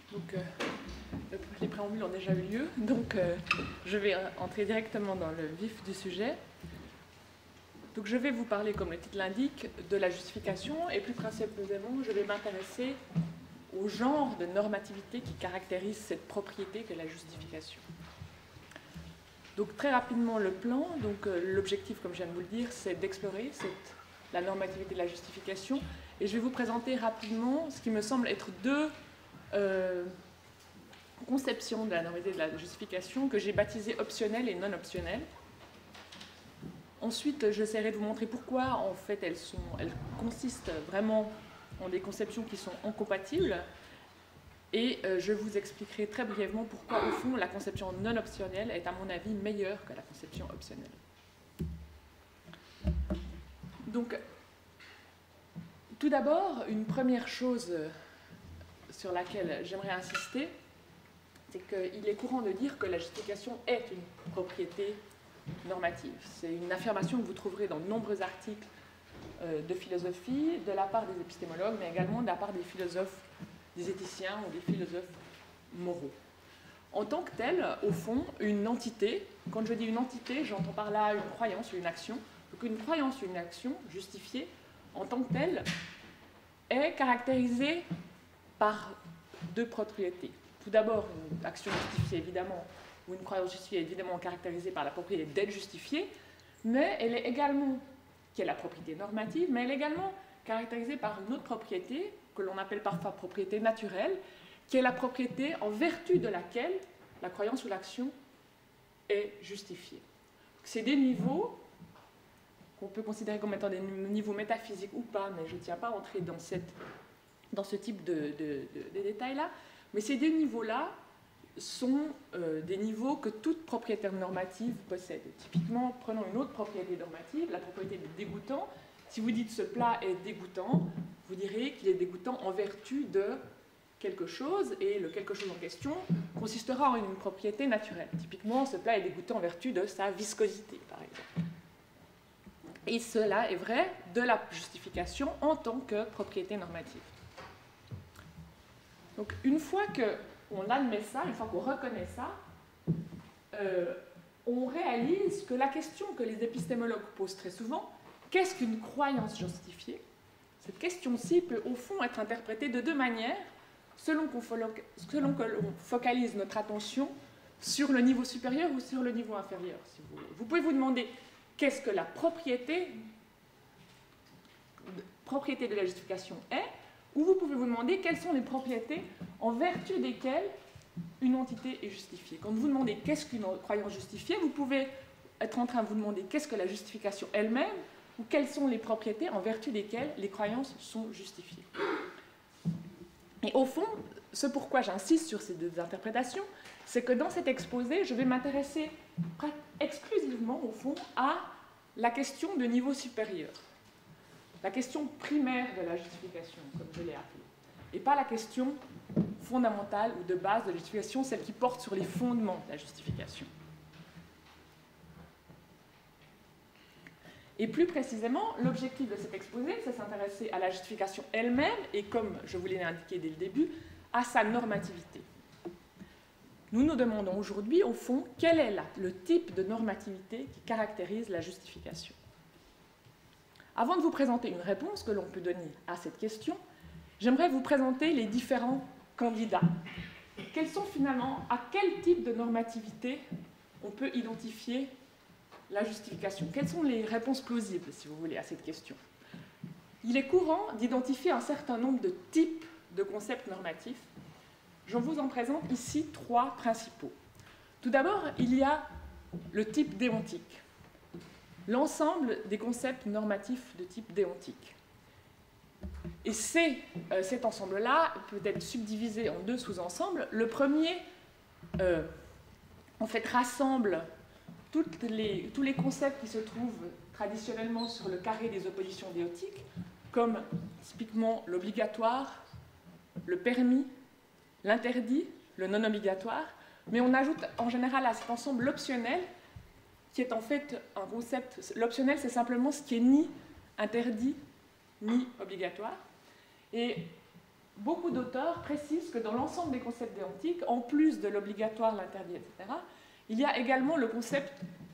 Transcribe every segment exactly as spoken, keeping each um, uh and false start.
Donc, euh, les préambules ont déjà eu lieu, donc euh, je vais entrer directement dans le vif du sujet. Donc, je vais vous parler, comme le titre l'indique, de la justification, et plus précisément, je vais m'intéresser au genre de normativité qui caractérise cette propriété qu'est la justification. Donc, très rapidement, le plan, donc euh, l'objectif, comme je viens de vous le dire, c'est d'explorer cette, la normativité de la justification, et je vais vous présenter rapidement ce qui me semble être deux euh, conceptions de la normativité de la justification que j'ai baptisées optionnelles et non optionnelles. Ensuite, j'essaierai de vous montrer pourquoi, en fait, elles, sont, elles consistent vraiment en des conceptions qui sont incompatibles. Et euh, je vous expliquerai très brièvement pourquoi, au fond, la conception non optionnelle est, à mon avis, meilleure que la conception optionnelle. Donc, tout d'abord, une première chose sur laquelle j'aimerais insister, c'est qu'il est courant de dire que la justification est une propriété normative. C'est une affirmation que vous trouverez dans de nombreux articles euh, de philosophie, de la part des épistémologues, mais également de la part des philosophes, des éthiciens ou des philosophes moraux. En tant que telle, au fond, une entité, quand je dis une entité, j'entends par là une croyance ou une action, donc une croyance ou une action justifiée, en tant que telle, est caractérisée par deux propriétés. Tout d'abord, une action justifiée, évidemment, ou une croyance justifiée, évidemment caractérisée par la propriété d'être justifiée, mais elle est également, qui est la propriété normative, mais elle est également caractérisée par une autre propriété, que l'on appelle parfois propriété naturelle, qui est la propriété en vertu de laquelle la croyance ou l'action est justifiée. C'est des niveaux qu'on peut considérer comme étant des niveaux métaphysiques ou pas, mais je ne tiens pas à entrer dans, cette, dans ce type de, de, de, de détails-là, mais ces deux niveaux-là sont euh, des niveaux que toute propriété normative possède. Typiquement, prenons une autre propriété normative, la propriété de dégoûtant. Si vous dites ce plat est dégoûtant, vous direz qu'il est dégoûtant en vertu de quelque chose, et le quelque chose en question consistera en une propriété naturelle. Typiquement, ce plat est dégoûtant en vertu de sa viscosité, par exemple. Et cela est vrai de la justification en tant que propriété normative. Donc, une fois qu'on admet ça, une fois qu'on reconnaît ça, euh, on réalise que la question que les épistémologues posent très souvent, qu'est-ce qu'une croyance justifiée? Cette question-ci peut au fond être interprétée de deux manières, selon, qu'on selon que l'on focalise notre attention sur le niveau supérieur ou sur le niveau inférieur, si vous voulez. Vous pouvez vous demander qu'est-ce que la propriété, propriété de la justification est, ou vous pouvez vous demander quelles sont les propriétés en vertu desquelles une entité est justifiée. Quand vous demandez qu'est-ce qu'une croyance justifiée, vous pouvez être en train de vous demander qu'est-ce que la justification elle-même, ou quelles sont les propriétés en vertu desquelles les croyances sont justifiées. Et au fond, ce pourquoi j'insiste sur ces deux interprétations, c'est que dans cet exposé, je vais m'intéresser exclusivement, au fond, à la question de niveau supérieur. La question primaire de la justification, comme je l'ai appelée, et pas la question fondamentale ou de base de la justification, celle qui porte sur les fondements de la justification. Et plus précisément, l'objectif de cet exposé, c'est s'intéresser à la justification elle-même et, comme je vous l'ai indiqué dès le début, à sa normativité. Nous nous demandons aujourd'hui, au fond, quel est là le type de normativité qui caractérise la justification. Avant de vous présenter une réponse que l'on peut donner à cette question, j'aimerais vous présenter les différents candidats. Quels sont finalement, à quel type de normativité on peut identifier la justification? Quelles sont les réponses plausibles, si vous voulez, à cette question? Il est courant d'identifier un certain nombre de types de concepts normatifs. Je vous en présente ici trois principaux. Tout d'abord, il y a le type déontique. L'ensemble des concepts normatifs de type déontique. Et c'est, euh, cet ensemble-là peut être subdivisé en deux sous-ensembles. Le premier, euh, en fait, rassemble toutes les, tous les concepts qui se trouvent traditionnellement sur le carré des oppositions déontiques, comme typiquement l'obligatoire, le permis, l'interdit, le non obligatoire, mais on ajoute en général à cet ensemble l'optionnel, qui est en fait un concept. L'optionnel, c'est simplement ce qui est ni interdit ni obligatoire. Et beaucoup d'auteurs précisent que dans l'ensemble des concepts déontiques, en plus de l'obligatoire, l'interdit, et cetera, il y a également le concept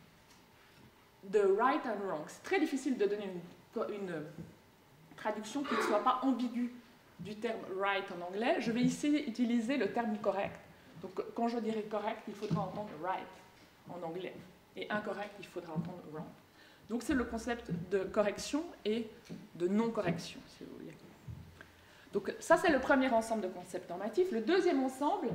de right and wrong. C'est très difficile de donner une, une traduction qui ne soit pas ambiguë du terme right en anglais. Je vais ici utiliser le terme correct. Donc quand je dirai correct, il faudra entendre right en anglais. Et incorrect, il faudra entendre wrong. Donc c'est le concept de correction et de non-correction, si vous voulez. Donc ça, c'est le premier ensemble de concepts normatifs. Le deuxième ensemble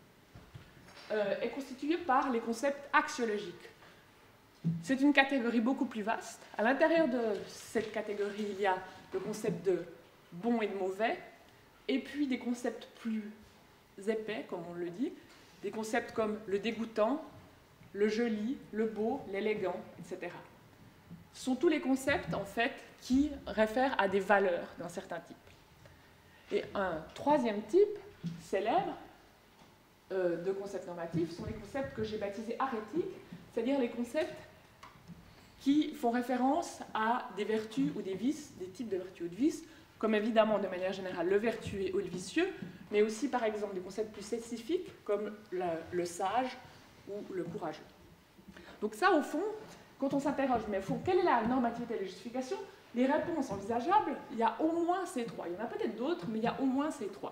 euh, est constitué par les concepts axiologiques. C'est une catégorie beaucoup plus vaste. À l'intérieur de cette catégorie, il y a le concept de bon et de mauvais, et puis des concepts plus épais, comme on le dit, des concepts comme le dégoûtant, le joli, le beau, l'élégant, et cetera. Ce sont tous les concepts, en fait, qui réfèrent à des valeurs d'un certain type. Et un troisième type célèbre euh, de concepts normatifs sont les concepts que j'ai baptisés arétiques, c'est-à-dire les concepts qui font référence à des vertus ou des vices, des types de vertus ou de vices, comme évidemment, de manière générale, le vertueux ou le vicieux, mais aussi, par exemple, des concepts plus spécifiques, comme le, le sage ou le courageux. Donc ça, au fond, quand on s'interroge, mais au fond, quelle est la normativité et la justification? Les réponses envisageables, il y a au moins ces trois. Il y en a peut-être d'autres, mais il y a au moins ces trois.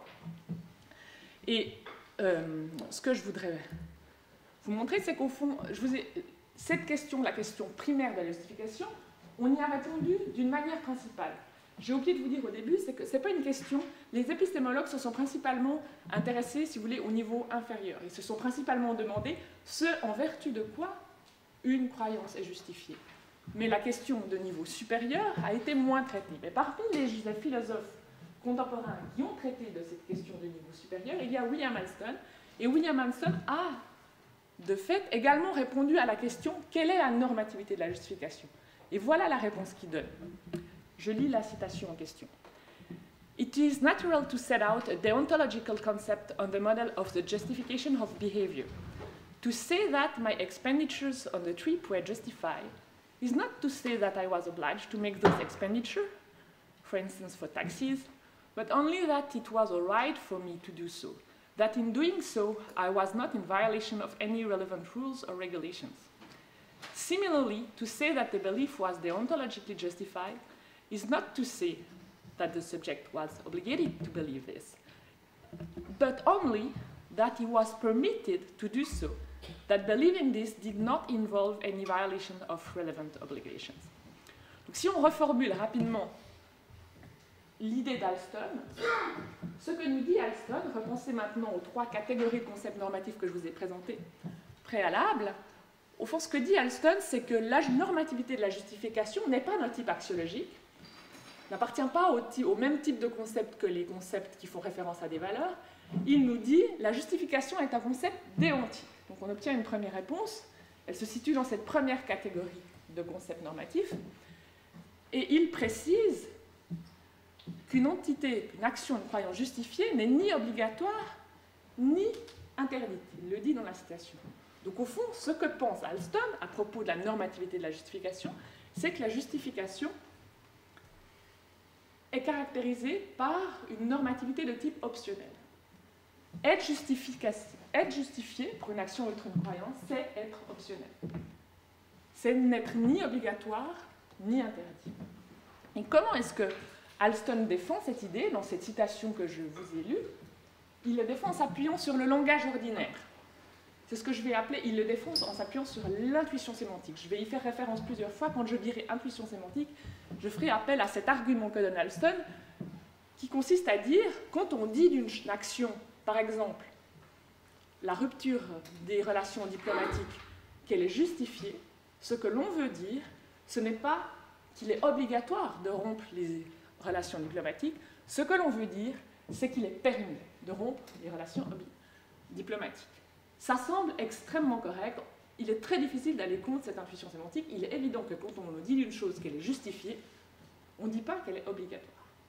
Et euh, ce que je voudrais vous montrer, c'est qu'au fond, je vous ai, cette question, la question primaire de la justification, on y a répondu d'une manière principale. J'ai oublié de vous dire au début, c'est que ce n'est pas une question. Les épistémologues se sont principalement intéressés, si vous voulez, au niveau inférieur. Ils se sont principalement demandé ce en vertu de quoi une croyance est justifiée. Mais la question de niveau supérieur a été moins traitée. Mais parmi les philosophes contemporains qui ont traité de cette question de niveau supérieur, il y a William Alston. Et William Alston a, de fait, également répondu à la question « Quelle est la normativité de la justification ?» Et voilà la réponse qu'il donne. Je lis la citation en question. It is natural to set out a deontological concept on the model of the justification of behavior. To say that my expenditures on the trip were justified is not to say that I was obliged to make those expenditures, for instance for taxes, but only that it was all right for me to do so, that in doing so I was not in violation of any relevant rules or regulations. Similarly, to say that the belief was deontologically justified is not to say that the subject was obligated to believe this, but only that he was permitted to do so, that believing this did not involve any violation of relevant obligations. Donc, si on reformule rapidement l'idée d'Alston, ce que nous dit Alston, repensez maintenant aux trois catégories de concepts normatifs que je vous ai présentés préalables. Au fond, ce que dit Alston, c'est que la normativité de la justification n'est pas d'un type axiologique, n'appartient pas au, au même type de concept que les concepts qui font référence à des valeurs. Il nous dit que la justification est un concept déontique. Donc on obtient une première réponse, elle se situe dans cette première catégorie de concepts normatifs, et il précise qu'une entité, une action, une croyance justifiée n'est ni obligatoire, ni interdite. Il le dit dans la citation. Donc au fond, ce que pense Alston à propos de la normativité de la justification, c'est que la justification est caractérisée par une normativité de type optionnel. Être, être justifié pour une action ou une croyance, c'est être optionnel. C'est n'être ni obligatoire, ni interdit. Et comment est-ce que Alston défend cette idée dans cette citation que je vous ai lue? Il le défend en s'appuyant sur le langage ordinaire. C'est ce que je vais appeler, il le défend en s'appuyant sur l'intuition sémantique. Je vais y faire référence plusieurs fois. Quand je dirai intuition sémantique, je ferai appel à cet argument que donne Alston, qui consiste à dire, quand on dit d'une action, par exemple, la rupture des relations diplomatiques, qu'elle est justifiée, ce que l'on veut dire, ce n'est pas qu'il est obligatoire de rompre les relations diplomatiques, ce que l'on veut dire, c'est qu'il est permis de rompre les relations diplomatiques. Ça semble extrêmement correct. Il est très difficile d'aller contre cette intuition sémantique. Il est évident que quand on nous dit d'une chose qu'elle est justifiée, on ne dit pas qu'elle est obligatoire,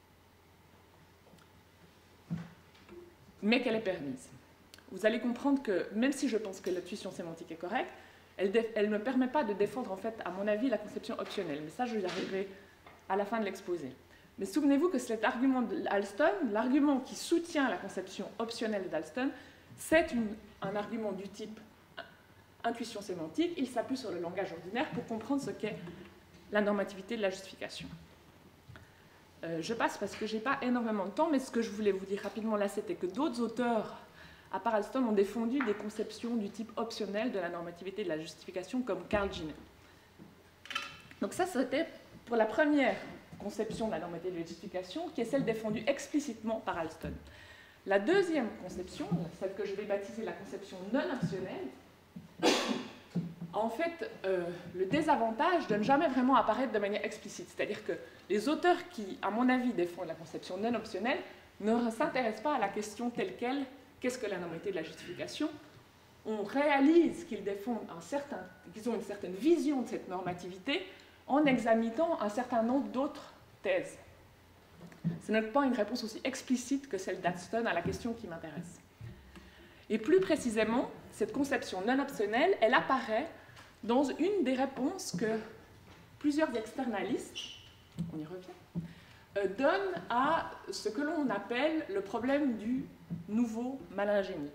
mais qu'elle est permise. Vous allez comprendre que, même si je pense que l'intuition sémantique est correcte, elle, elle ne permet pas de défendre, en fait, à mon avis, la conception optionnelle. Mais ça, je y arriverai à la fin de l'exposé. Mais souvenez-vous que cet argument d'Alston, l'argument qui soutient la conception optionnelle d'Alston, c'est un argument du type intuition sémantique. Il s'appuie sur le langage ordinaire pour comprendre ce qu'est la normativité de la justification. Euh, je passe parce que je n'ai pas énormément de temps, mais ce que je voulais vous dire rapidement là, c'était que d'autres auteurs, à part Alston, ont défendu des conceptions du type optionnel de la normativité de la justification, comme Carl Giner. Donc ça, c'était pour la première conception de la normativité de la justification, qui est celle défendue explicitement par Alston. La deuxième conception, celle que je vais baptiser la conception non optionnelle, en fait, euh, le désavantage de ne jamais vraiment apparaître de manière explicite. C'est-à-dire que les auteurs qui, à mon avis, défendent la conception non optionnelle ne s'intéressent pas à la question telle qu'elle, qu'est-ce que la normativité de la justification. On réalise qu'ils défendent un certain, qu'ils ont une certaine vision de cette normativité en examinant un certain nombre d'autres thèses. Ce n'est pas une réponse aussi explicite que celle d'Alston à la question qui m'intéresse. Et plus précisément, cette conception non optionnelle, elle apparaît dans une des réponses que plusieurs externalistes, on y revient, euh, donnent à ce que l'on appelle le problème du nouveau malingénie.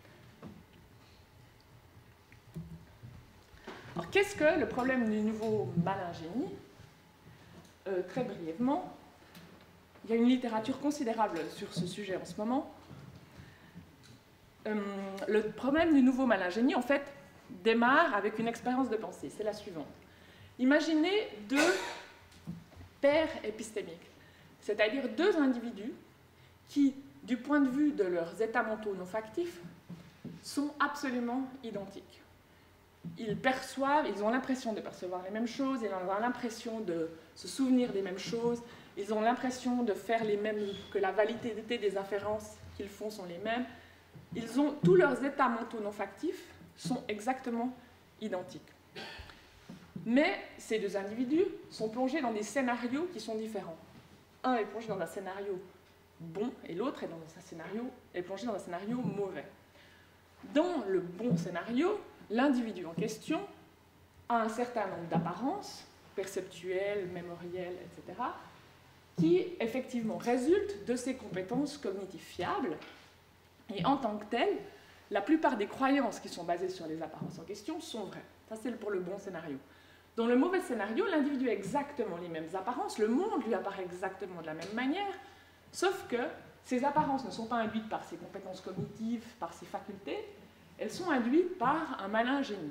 Alors, qu'est-ce que le problème du nouveau malingénie? euh, Très brièvement, il y a une littérature considérable sur ce sujet en ce moment. Euh, le problème du nouveau malingénie, en fait, démarre avec une expérience de pensée. C'est la suivante. Imaginez deux paires épistémiques, c'est-à-dire deux individus qui, du point de vue de leurs états mentaux non factifs, sont absolument identiques. Ils perçoivent, ils ont l'impression de percevoir les mêmes choses, ils ont l'impression de se souvenir des mêmes choses, ils ont l'impression de faire les mêmes, que la validité des inférences qu'ils font sont les mêmes. Ils ont, tous leurs états mentaux non factifs sont exactement identiques. Mais ces deux individus sont plongés dans des scénarios qui sont différents. Un est plongé dans un scénario bon et l'autre est, dans un scénario, est plongé dans un scénario mauvais. Dans le bon scénario, l'individu en question a un certain nombre d'apparences, perceptuelles, mémorielles, et cetera, qui effectivement résultent de ses compétences cognitives fiables. Et en tant que telles, la plupart des croyances qui sont basées sur les apparences en question sont vraies. Ça, c'est pour le bon scénario. Dans le mauvais scénario, l'individu a exactement les mêmes apparences, le monde lui apparaît exactement de la même manière, sauf que ces apparences ne sont pas induites par ses compétences cognitives, par ses facultés, elles sont induites par un malin génie.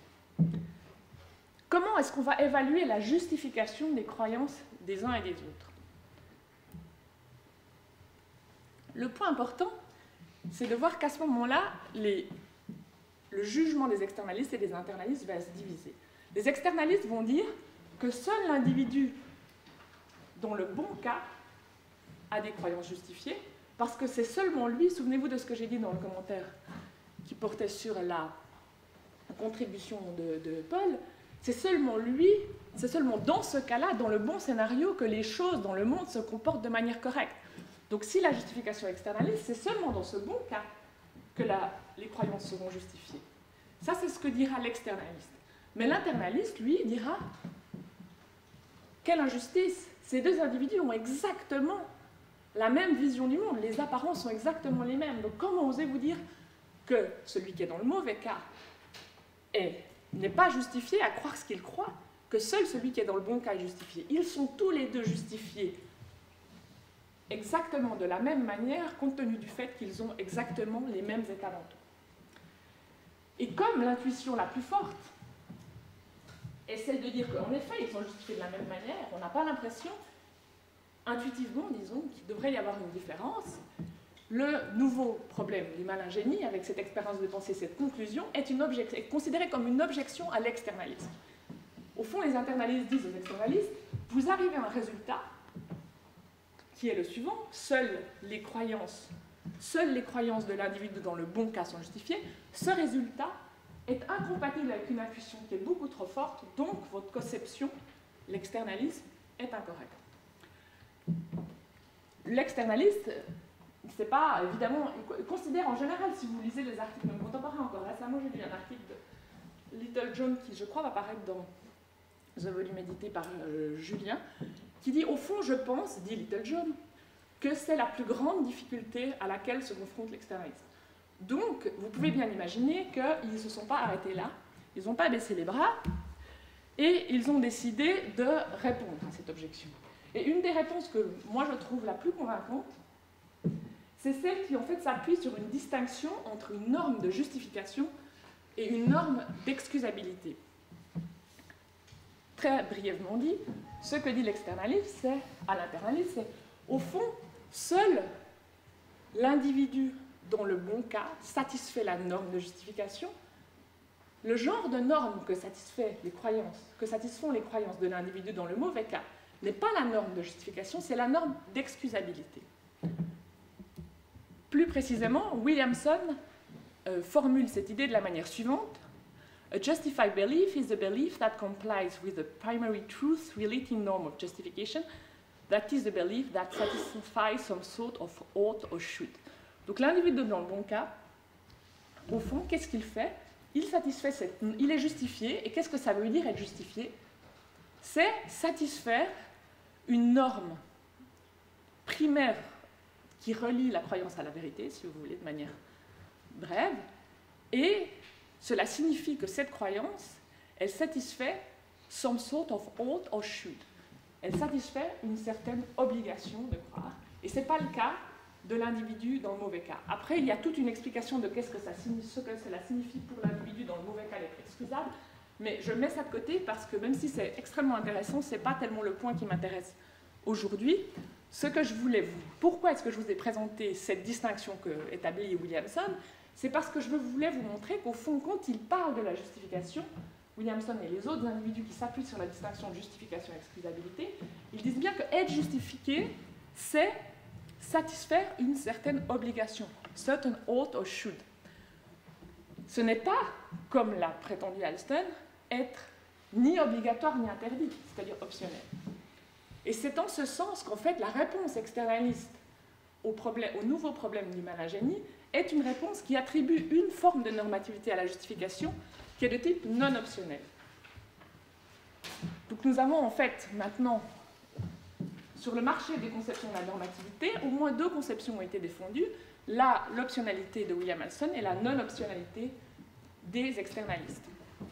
Comment est-ce qu'on va évaluer la justification des croyances des uns et des autres? Le point important, c'est de voir qu'à ce moment-là, les, le jugement des externalistes et des internalistes va se diviser. Les externalistes vont dire que seul l'individu, dans le bon cas, a des croyances justifiées, parce que c'est seulement lui, souvenez-vous de ce que j'ai dit dans le commentaire qui portait sur la contribution de, de Paul, c'est seulement lui, c'est seulement dans ce cas-là, dans le bon scénario, que les choses dans le monde se comportent de manière correcte. Donc si la justification est externaliste, c'est seulement dans ce bon cas que la, les croyances seront justifiées. Ça, c'est ce que dira l'externaliste. Mais l'internaliste, lui, dira « Quelle injustice! Ces deux individus ont exactement la même vision du monde, les apparences sont exactement les mêmes. Donc comment osez-vous dire que celui qui est dans le mauvais cas n'est pas justifié à croire ce qu'il croit, que seul celui qui est dans le bon cas est justifié? Ils sont tous les deux justifiés exactement de la même manière, compte tenu du fait qu'ils ont exactement les mêmes états mentaux. Et comme l'intuition la plus forte est celle de dire qu'en effet, ils sont justifiés de la même manière, on n'a pas l'impression, intuitivement, disons, qu'il devrait y avoir une différence. Le nouveau problème du malingénie, avec cette expérience de pensée, cette conclusion, est, une est considéré comme une objection à l'externalisme. Au fond, les internalistes disent aux externalistes, vous arrivez à un résultat qui est le suivant, seules les croyances, seules les croyances de l'individu dans le bon cas sont justifiées, ce résultat est incompatible avec une intuition qui est beaucoup trop forte, donc votre conception, l'externalisme, est incorrecte. L'externaliste, c'est pas, évidemment, il considère en général, si vous lisez les articles même contemporains encore récemment, j'ai lu un article de Little John qui, je crois, va paraître dans un volume édité par euh, Julien, qui dit, au fond, je pense, dit Littlejohn, que c'est la plus grande difficulté à laquelle se confronte l'externalisme. Donc, vous pouvez bien imaginer qu'ils ne se sont pas arrêtés là, ils n'ont pas baissé les bras, et ils ont décidé de répondre à cette objection. Et une des réponses que moi je trouve la plus convaincante, c'est celle qui en fait s'appuie sur une distinction entre une norme de justification et une norme d'excusabilité. Très brièvement dit, ce que dit l'externalisme, c'est, à l'internalisme, c'est au fond, seul l'individu dans le bon cas satisfait la norme de justification. Le genre de norme que, satisfait les croyances, que satisfont les croyances de l'individu dans le mauvais cas n'est pas la norme de justification, c'est la norme d'excusabilité. Plus précisément, Williamson euh, formule cette idée de la manière suivante. A justified belief is a belief that complies with the primary truth relating norm of justification, that is the belief that satisfies some sort of ought or should. Donc l'individu dans le bon cas, au fond, qu'est-ce qu'il fait? Il satisfait cette, il est justifié, et qu'est-ce que ça veut dire être justifié? C'est satisfaire une norme primaire qui relie la croyance à la vérité, si vous voulez, de manière brève, et cela signifie que cette croyance, elle satisfait some sort of ought or should. Elle satisfait une certaine obligation de croire, et ce n'est pas le cas de l'individu dans le mauvais cas. Après, il y a toute une explication de qu'est-ce que ça signifie, ce que cela signifie pour l'individu dans le mauvais cas d'être excusable, mais je mets ça de côté parce que même si c'est extrêmement intéressant, ce n'est pas tellement le point qui m'intéresse aujourd'hui. Ce que je voulais vous... Pourquoi est-ce que je vous ai présenté cette distinction que établit Williamson? C'est parce que je voulais vous montrer qu'au fond, quand il parle de la justification, Williamson et les autres individus qui s'appuient sur la distinction de justification et excusabilité, ils disent bien que être justifié, c'est satisfaire une certaine obligation, certain ought or should. Ce n'est pas, comme l'a prétendu Alston, être ni obligatoire ni interdit, c'est-à-dire optionnel. Et c'est en ce sens qu'en fait la réponse externaliste au, problème, au nouveau problème du mal-ingénie est une réponse qui attribue une forme de normativité à la justification qui est de type non optionnel. Donc nous avons en fait maintenant, sur le marché des conceptions de la normativité, au moins deux conceptions ont été défendues, l'optionnalité de William Alston et la non-optionnalité des externalistes.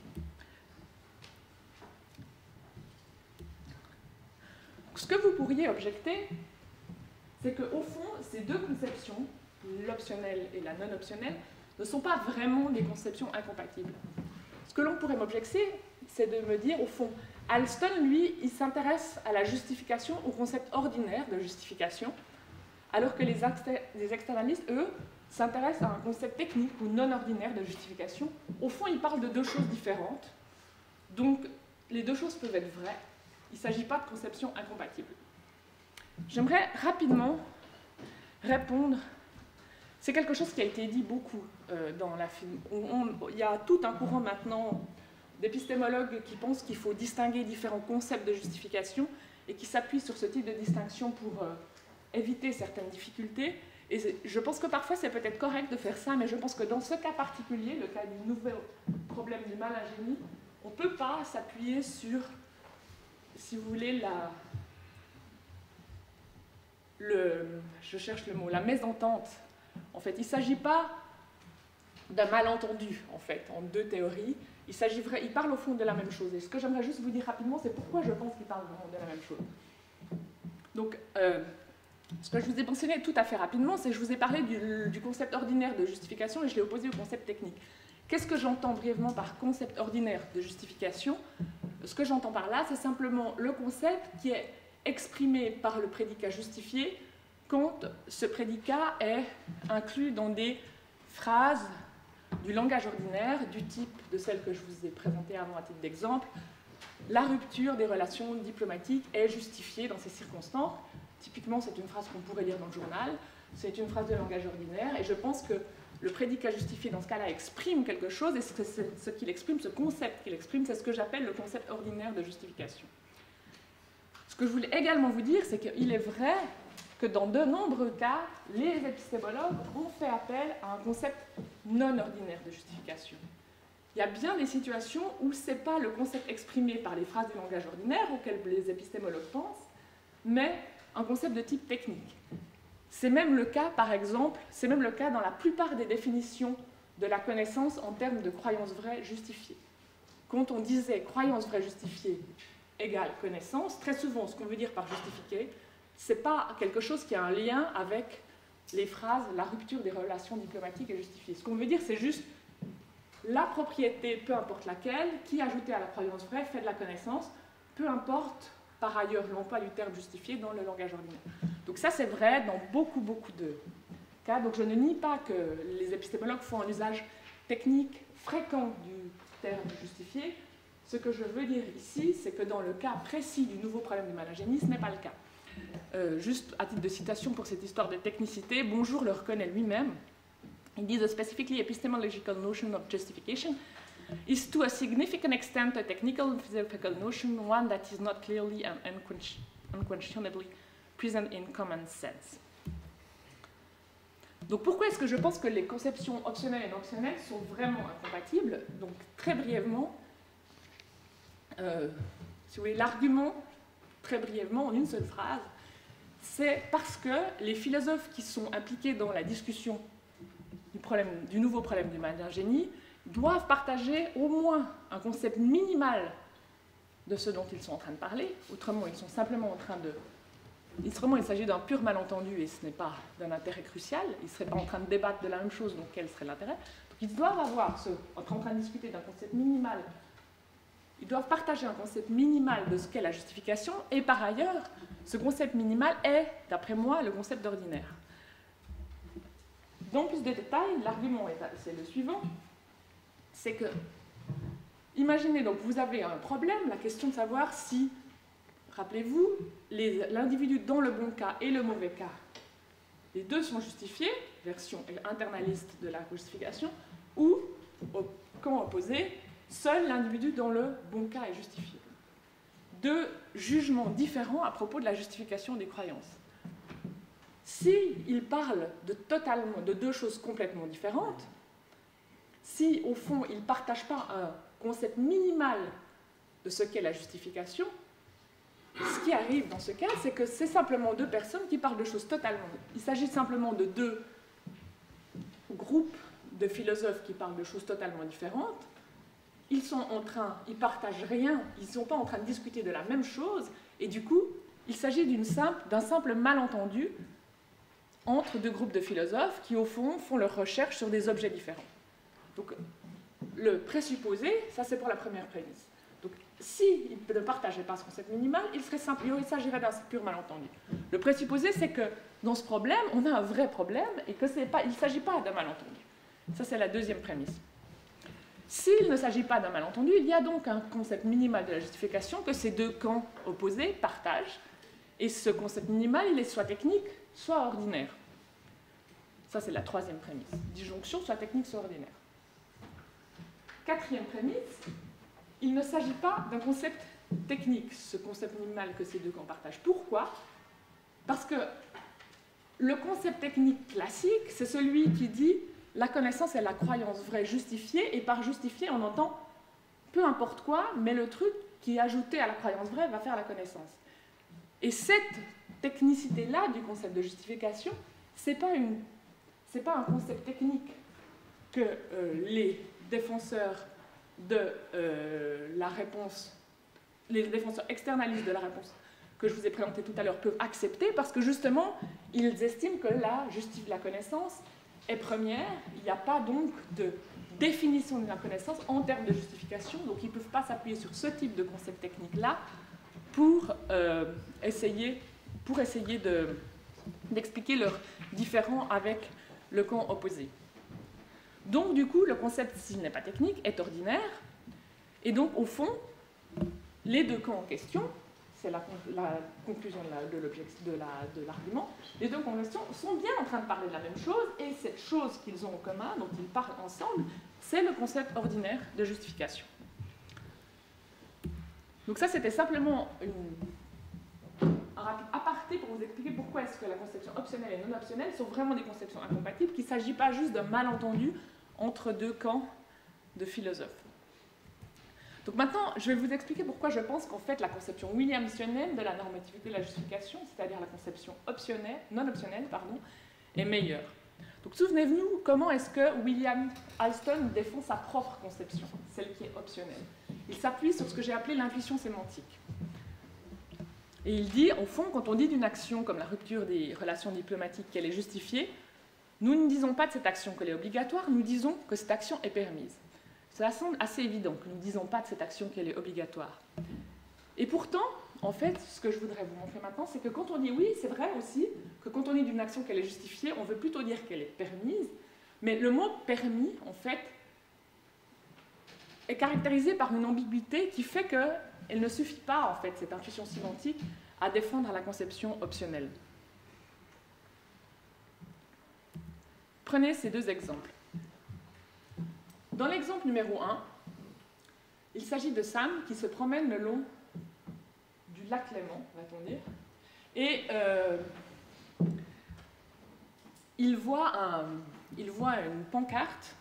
Ce que vous pourriez objecter, c'est qu'au fond, ces deux conceptions, l'optionnel et la non-optionnelle, ne sont pas vraiment des conceptions incompatibles. Ce que l'on pourrait m'objecter, c'est de me dire, au fond, Alston, lui, il s'intéresse à la justification, au concept ordinaire de justification, alors que les, les externalistes, eux, s'intéressent à un concept technique ou non ordinaire de justification. Au fond, ils parlent de deux choses différentes, donc les deux choses peuvent être vraies. Il ne s'agit pas de conceptions incompatibles. J'aimerais rapidement répondre. C'est quelque chose qui a été dit beaucoup euh, dans la film. On, on, il y a tout un courant maintenant d'épistémologues qui pensent qu'il faut distinguer différents concepts de justification et qui s'appuient sur ce type de distinction pour euh, éviter certaines difficultés. Et je pense que parfois c'est peut-être correct de faire ça, mais je pense que dans ce cas particulier, le cas du nouvel problème du mal-ingénie, on ne peut pas s'appuyer sur, si vous voulez, la, le, je cherche le mot, la mésentente. En fait, il ne s'agit pas d'un malentendu, en fait, en deux théories. Il s'agit vrai, il parle au fond de la même chose. Et ce que j'aimerais juste vous dire rapidement, c'est pourquoi je pense qu'il parle vraiment de la même chose. Donc, euh, ce que je vous ai mentionné tout à fait rapidement, c'est que je vous ai parlé du, du concept ordinaire de justification et je l'ai opposé au concept technique. Qu'est-ce que j'entends brièvement par concept ordinaire de justification? Ce que j'entends par là, c'est simplement le concept qui est exprimé par le prédicat justifié quand ce prédicat est inclus dans des phrases du langage ordinaire, du type de celle que je vous ai présentée avant à titre d'exemple. La rupture des relations diplomatiques est justifiée dans ces circonstances. Typiquement, c'est une phrase qu'on pourrait lire dans le journal, c'est une phrase de langage ordinaire, et je pense que le prédicat justifié, dans ce cas-là, exprime quelque chose, et ce qu'il exprime, ce concept qu'il exprime, c'est ce que j'appelle le concept ordinaire de justification. Ce que je voulais également vous dire, c'est qu'il est vrai que dans de nombreux cas, les épistémologues ont fait appel à un concept non ordinaire de justification. Il y a bien des situations où ce n'est pas le concept exprimé par les phrases du langage ordinaire auquel les épistémologues pensent, mais un concept de type technique. C'est même le cas, par exemple, c'est même le cas dans la plupart des définitions de la connaissance en termes de croyances vraies justifiées. Quand on disait croyance vraie justifiée égale connaissance, très souvent, ce qu'on veut dire par justifié, ce n'est pas quelque chose qui a un lien avec les phrases « la rupture des relations diplomatiques est justifiée ». Ce qu'on veut dire, c'est juste la propriété, peu importe laquelle, qui, ajoutée à la croyance vraie, fait de la connaissance, peu importe, par ailleurs, l'emploi du terme justifié dans le langage ordinaire. Donc ça, c'est vrai dans beaucoup, beaucoup de cas. Donc je ne nie pas que les épistémologues font un usage technique fréquent du terme justifié. Ce que je veux dire ici, c'est que dans le cas précis du nouveau problème du malingénie, ce n'est pas le cas. Euh, juste à titre de citation pour cette histoire de technicité, Bonjour le reconnaît lui-même. Il dit « The specifically epistemological notion of justification is to a significant extent a technical philosophical notion, one that is not clearly and unquestionably present in common sense. » Donc pourquoi est-ce que je pense que les conceptions optionnelles et non optionnelles sont vraiment incompatibles? Donc très brièvement, euh, si vous voulez, l'argument, très brièvement, en une seule phrase, c'est parce que les philosophes qui sont impliqués dans la discussion du, problème, du nouveau problème du malingénie doivent partager au moins un concept minimal de ce dont ils sont en train de parler. Autrement, ils sont simplement en train de... Autrement, il s'agit d'un pur malentendu et ce n'est pas d'un intérêt crucial. Ils ne seraient pas en train de débattre de la même chose, donc quel serait l'intérêt? Donc ils doivent avoir, ce, être en train de discuter d'un concept minimal. Ils doivent partager un concept minimal de ce qu'est la justification et par ailleurs, ce concept minimal est, d'après moi, le concept d'ordinaire. Dans plus de détails, l'argument c'est le suivant, c'est que, imaginez donc, vous avez un problème, la question de savoir si, rappelez-vous, l'individu dans le bon cas et le mauvais cas, les deux sont justifiés, version internaliste de la justification, ou, au camp opposé, seul l'individu dans le bon cas est justifié. Deux jugements différents à propos de la justification des croyances. S'il parle de, totalement, de deux choses complètement différentes, si au fond il ne partage pas un concept minimal de ce qu'est la justification, ce qui arrive dans ce cas, c'est que c'est simplement deux personnes qui parlent de choses totalement... Il s'agit simplement de deux groupes de philosophes qui parlent de choses totalement différentes. Ils sont en train, ils partagent rien, ils ne sont pas en train de discuter de la même chose, et du coup, il s'agit d'un simple, simple malentendu entre deux groupes de philosophes qui, au fond, font leurs recherches sur des objets différents. Donc, le présupposé, ça c'est pour la première prémisse. Donc, s'ils ne partageaient pas ce concept minimal, il, serait simple, il s'agirait d'un pur malentendu. Le présupposé, c'est que dans ce problème, on a un vrai problème et qu'il ne s'agit pas d'un malentendu. Ça, c'est la deuxième prémisse. S'il ne s'agit pas d'un malentendu, il y a donc un concept minimal de la justification que ces deux camps opposés partagent. Et ce concept minimal, il est soit technique, soit ordinaire. Ça, c'est la troisième prémisse. Disjonction, soit technique, soit ordinaire. Quatrième prémisse, il ne s'agit pas d'un concept technique, ce concept minimal que ces deux camps partagent. Pourquoi? Parce que le concept technique classique, c'est celui qui dit la connaissance est la croyance vraie justifiée, et par justifiée, on entend peu importe quoi, mais le truc qui est ajouté à la croyance vraie va faire la connaissance. Et cette technicité-là du concept de justification, ce n'est pas, pas un concept technique que euh, les défenseurs de euh, la réponse, les défenseurs externalistes de la réponse que je vous ai présentée tout à l'heure peuvent accepter, parce que justement, ils estiment que la, la connaissance est première, il n'y a pas donc de définition de la connaissance en termes de justification, donc ils ne peuvent pas s'appuyer sur ce type de concept technique-là pour euh, essayer, pour essayer de, d'expliquer leurs différends avec le camp opposé. Donc du coup, le concept, s'il n'est pas technique, est ordinaire, et donc au fond, les deux camps en question, c'est la, la conclusion de, la, de, la, de l'argument, les deux camps en question sont bien en train de parler de la même chose, et cette chose qu'ils ont en commun, dont ils parlent ensemble, c'est le concept ordinaire de justification. Donc ça, c'était simplement une, un rapide aparté pour vous expliquer pourquoi est-ce que la conception optionnelle et non optionnelle sont vraiment des conceptions incompatibles, qu'il ne s'agit pas juste d'un malentendu entre deux camps de philosophes. Donc maintenant, je vais vous expliquer pourquoi je pense qu'en fait la conception williamsienne de la normativité de la justification, c'est-à-dire la conception optionnelle, non optionnelle, pardon, est meilleure. Donc souvenez-vous, comment est-ce que William Alston défend sa propre conception, celle qui est optionnelle. Il s'appuie sur ce que j'ai appelé l'intuition sémantique. Et il dit, au fond, quand on dit d'une action comme la rupture des relations diplomatiques qu'elle est justifiée, nous ne disons pas de cette action qu'elle est obligatoire, nous disons que cette action est permise. Cela semble assez évident que nous ne disons pas de cette action qu'elle est obligatoire. Et pourtant, en fait, ce que je voudrais vous montrer maintenant, c'est que quand on dit oui, c'est vrai aussi que quand on dit d'une action qu'elle est justifiée, on veut plutôt dire qu'elle est permise, mais le mot permis, en fait, est caractérisé par une ambiguïté qui fait qu'elle ne suffit pas, en fait, cette intuition sémantique, à défendre la conception optionnelle. Prenez ces deux exemples. Dans l'exemple numéro un, il s'agit de Sam qui se promène le long du lac Léman, va-t-on dire, et euh, il, voit un, il voit une pancarte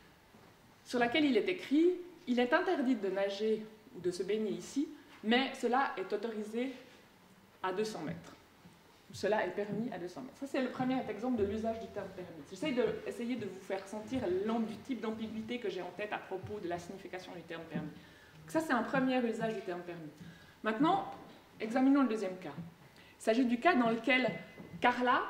sur laquelle il est écrit « Il est interdit de nager ou de se baigner ici, mais cela est autorisé à deux cents mètres. » Cela est permis à deux cents mètres. Ça, c'est le premier exemple de l'usage du terme permis. J'essaie d'essayer de, de vous faire sentir du type d'ambiguïté que j'ai en tête à propos de la signification du terme permis. Donc ça, c'est un premier usage du terme permis. Maintenant, examinons le deuxième cas. Il s'agit du cas dans lequel Carla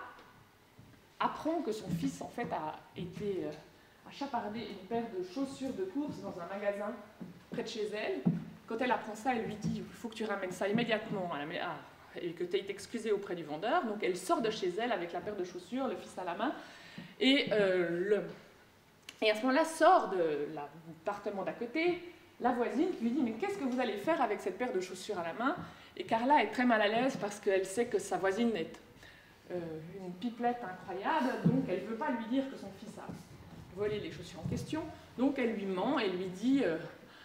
apprend que son fils, en fait, a été euh, a chapardé une paire de chaussures de course dans un magasin près de chez elle. Quand elle apprend ça, elle lui dit « Il faut que tu ramènes ça immédiatement à la... Ah, et que tu aies excusé auprès du vendeur. » Donc elle sort de chez elle avec la paire de chaussures, le fils à la main, et, euh, le... et à ce moment-là sort de l'appartement d'à côté la voisine qui lui dit « Mais qu'est-ce que vous allez faire avec cette paire de chaussures à la main ?» Et Carla est très mal à l'aise parce qu'elle sait que sa voisine est euh, une pipelette incroyable, donc elle ne veut pas lui dire que son fils a volé les chaussures en question, donc elle lui ment et lui dit euh,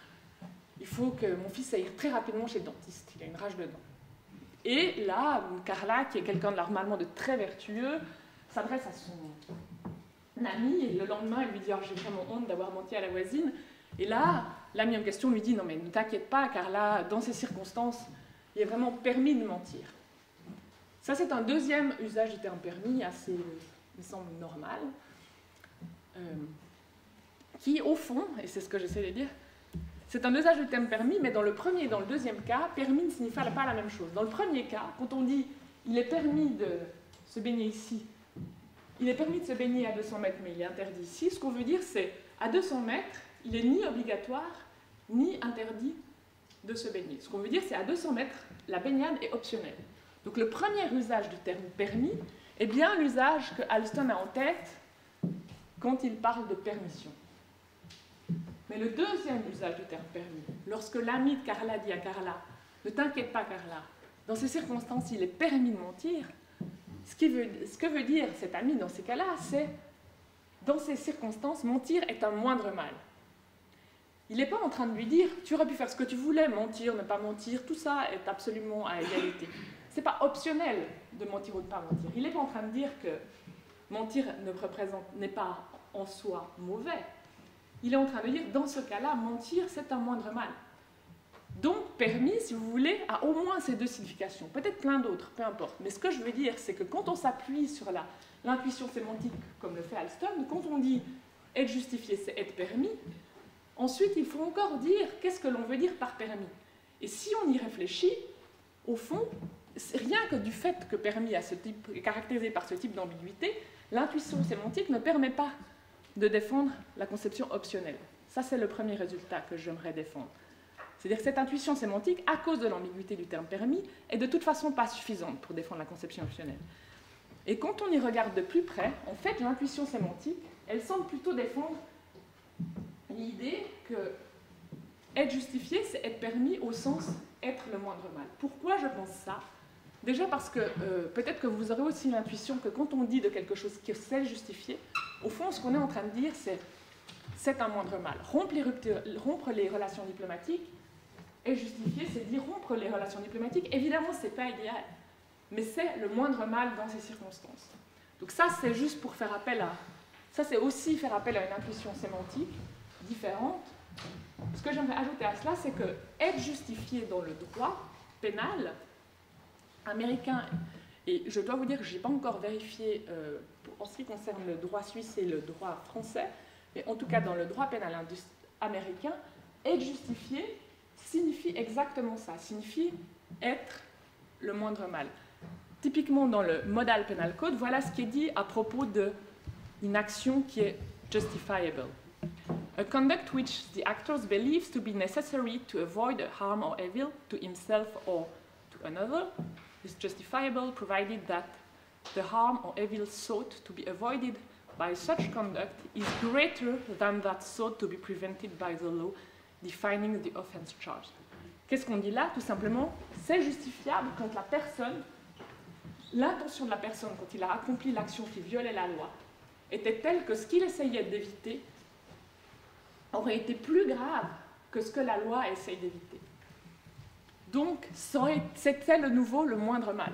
« Il faut que mon fils aille très rapidement chez le dentiste, il a une rage de dents. » Et là, Carla, qui est quelqu'un de normalement de très vertueux, s'adresse à son ami et le lendemain, elle lui dit oh, « J'ai vraiment honte d'avoir menti à la voisine. » Et là, l'ami en question lui dit « Non mais ne t'inquiète pas, Carla, dans ces circonstances, il est vraiment permis de mentir. » Ça, c'est un deuxième usage du terme permis, assez, il me semble, normal, euh, qui, au fond, et c'est ce que j'essaie de dire, c'est un usage du terme permis, mais dans le premier et dans le deuxième cas, permis ne signifie pas la même chose. Dans le premier cas, quand on dit « il est permis de se baigner ici », il est permis de se baigner à deux cents mètres, mais il est interdit ici, ce qu'on veut dire, c'est à deux cents mètres, il n'est ni obligatoire, ni interdit de se baigner. Ce qu'on veut dire, c'est à deux cents mètres, la baignade est optionnelle. Donc le premier usage du terme permis est bien l'usage que Alston a en tête quand il parle de permission. Mais le deuxième usage du terme permis, lorsque l'ami de Carla dit à Carla « Ne t'inquiète pas, Carla, dans ces circonstances, il est permis de mentir », ce, qui veut, ce que veut dire cet ami dans ces cas-là, c'est « Dans ces circonstances, mentir est un moindre mal ». Il n'est pas en train de lui dire « Tu aurais pu faire ce que tu voulais, mentir, ne pas mentir, tout ça est absolument à égalité. » Ce n'est pas optionnel de mentir ou de ne pas mentir. Il n'est pas en train de dire que mentir ne représente, n'est pas en soi mauvais. Il est en train de dire, dans ce cas-là, mentir, c'est un moindre mal. Donc, permis, si vous voulez, a au moins ces deux significations. Peut-être plein d'autres, peu importe. Mais ce que je veux dire, c'est que quand on s'appuie sur l'intuition sémantique, comme le fait Alston, quand on dit être justifié, c'est être permis, ensuite, il faut encore dire qu'est-ce que l'on veut dire par permis. Et si on y réfléchit, au fond, rien que du fait que permis a ce type, est caractérisé par ce type d'ambiguïté, l'intuition sémantique ne permet pas de défendre la conception optionnelle. Ça, c'est le premier résultat que j'aimerais défendre. C'est-à-dire que cette intuition sémantique, à cause de l'ambiguïté du terme permis, est de toute façon pas suffisante pour défendre la conception optionnelle. Et quand on y regarde de plus près, en fait, l'intuition sémantique, elle semble plutôt défendre l'idée que être justifié, c'est être permis au sens être le moindre mal. Pourquoi je pense ça ? Déjà parce que euh, peut-être que vous aurez aussi l'intuition que quand on dit de quelque chose que c'est justifié, au fond, ce qu'on est en train de dire, c'est c'est un moindre mal. Rompre les, ruptures, rompre les relations diplomatiques est justifié, c'est dire rompre les relations diplomatiques. Évidemment, ce n'est pas idéal, mais c'est le moindre mal dans ces circonstances. Donc ça, c'est juste pour faire appel à... Ça, c'est aussi faire appel à une intuition sémantique différente ce que j'aimerais ajouter à cela, c'est que être justifié dans le droit pénal américain, et je dois vous dire que je n'ai pas encore vérifié euh, pour, en ce qui concerne le droit suisse et le droit français, mais en tout cas dans le droit pénal américain, être justifié signifie exactement ça, signifie être le moindre mal. Typiquement dans le Model Penal Code, voilà ce qui est dit à propos d'une action qui est justifiable. A conduct which the actor believes to be necessary to avoid harm or evil to himself or to another is justifiable provided that the harm or evil sought to be avoided by such conduct is greater than that sought to be prevented by the law defining the offense charged. Qu'est-ce qu'on dit là? Tout simplement, c'est justifiable quand la personne, l'intention de la personne quand il a accompli l'action qui violait la loi était telle que ce qu'il essayait d'éviter aurait été plus grave que ce que la loi essaye d'éviter. Donc, c'était le nouveau le moindre mal.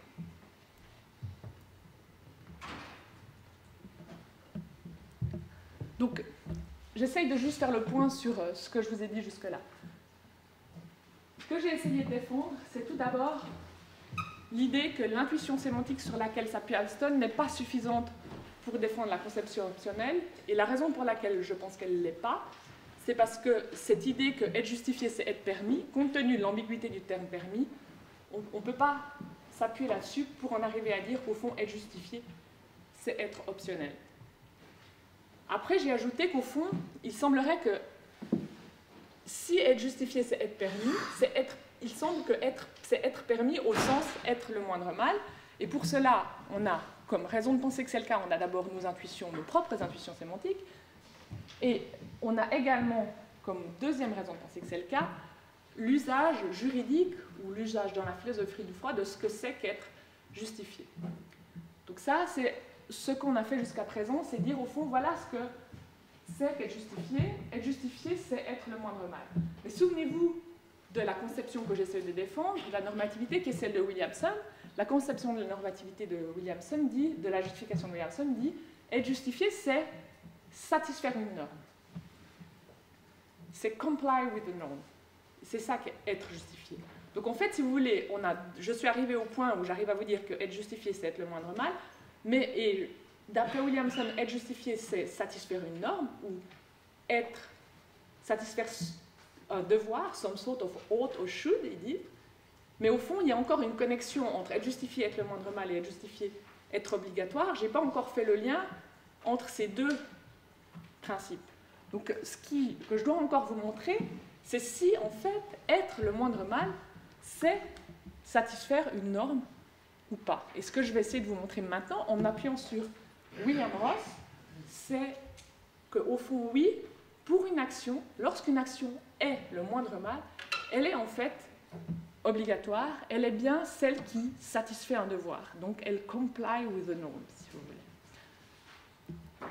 Donc, j'essaye de juste faire le point sur ce que je vous ai dit jusque-là. Ce que j'ai essayé de défendre, c'est tout d'abord l'idée que l'intuition sémantique sur laquelle s'appuie Alston n'est pas suffisante pour défendre la conception optionnelle. Et la raison pour laquelle je pense qu'elle ne l'est pas, c'est parce que cette idée que être justifié, c'est être permis, compte tenu de l'ambiguïté du terme permis, on ne peut pas s'appuyer là-dessus pour en arriver à dire qu'au fond, être justifié, c'est être optionnel. Après, j'ai ajouté qu'au fond, il semblerait que si être justifié, c'est être permis, c'est être, il semble que être, c'est être permis au sens être le moindre mal. Et pour cela, on a, comme raison de penser que c'est le cas, on a d'abord nos intuitions, nos propres intuitions sémantiques. Et on a également, comme deuxième raison de penser que c'est le cas, l'usage juridique ou l'usage dans la philosophie du droit de ce que c'est qu'être justifié. Donc ça, c'est ce qu'on a fait jusqu'à présent, c'est dire au fond, voilà ce que c'est qu'être justifié. Être justifié, c'est être le moindre mal. Mais souvenez-vous de la conception que j'essaie de défendre, de la normativité qui est celle de Williamson. La conception de la normativité de Williamson dit, de la justification de Williamson dit, être justifié, c'est satisfaire une norme. C'est comply with the norm. C'est ça qu'être justifié. Donc en fait, si vous voulez, on a, je suis arrivé au point où j'arrive à vous dire que être justifié, c'est être le moindre mal, mais et, d'après Williamson, être justifié, c'est satisfaire une norme, ou être, satisfaire un devoir, some sort of ought or should, il dit. Mais au fond, il y a encore une connexion entre être justifié, être le moindre mal, et être justifié, être obligatoire. Je n'ai pas encore fait le lien entre ces deux principes. Donc, ce qui, que je dois encore vous montrer, c'est si, en fait, être le moindre mal, c'est satisfaire une norme ou pas. Et ce que je vais essayer de vous montrer maintenant, en m'appuyant sur William Ross, c'est qu'au fond, oui, pour une action, lorsqu'une action est le moindre mal, elle est en fait obligatoire, elle est bien celle qui satisfait un devoir. Donc, elle comply with the norm, si vous voulez.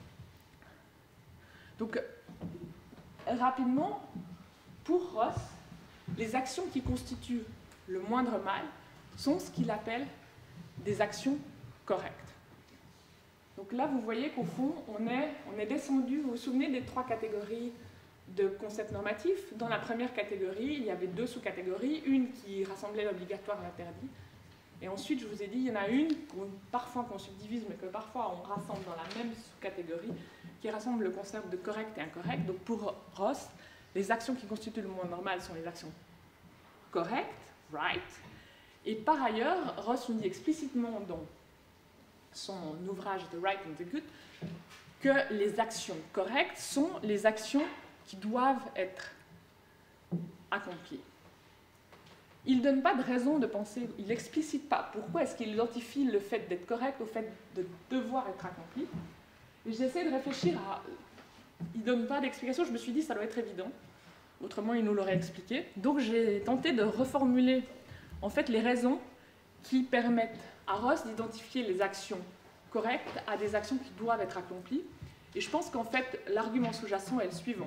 Donc, rapidement, pour Ross, les actions qui constituent le moindre mal sont ce qu'il appelle des actions correctes. Donc là, vous voyez qu'au fond, on est, on est descendu, vous vous souvenez des trois catégories de concepts normatifs. Dans la première catégorie, il y avait deux sous-catégories, une qui rassemblait l'obligatoire et l'interdit. Et ensuite, je vous ai dit, il y en a une, qu'on, parfois qu'on subdivise, mais que parfois on rassemble dans la même sous-catégorie, qui rassemble le concept de correct et incorrect. Donc pour Ross, les actions qui constituent le moindre mal sont les actions correctes, right. Et par ailleurs, Ross nous dit explicitement dans son ouvrage The Right and the Good que les actions correctes sont les actions qui doivent être accomplies. Il ne donne pas de raison de penser, il n'explicite pas pourquoi est-ce qu'il identifie le fait d'être correct au fait de devoir être accompli. Et j'essaie de réfléchir à... Il ne donne pas d'explication, je me suis dit ça doit être évident, autrement il nous l'aurait expliqué. Donc j'ai tenté de reformuler en fait les raisons qui permettent à Ross d'identifier les actions correctes à des actions qui doivent être accomplies. Et je pense qu'en fait l'argument sous-jacent est le suivant.